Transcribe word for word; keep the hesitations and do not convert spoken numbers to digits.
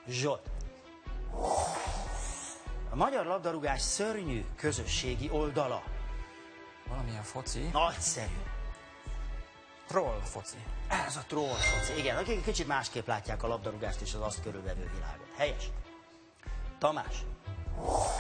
Zsolt. A magyar labdarúgás szörnyű közösségi oldala. Valamilyen foci. Nagyszerű. Troll foci. Ez a troll foci. Igen, akik kicsit másképp látják a labdarúgást és az azt körülvevő világot. Helyes. Tamás.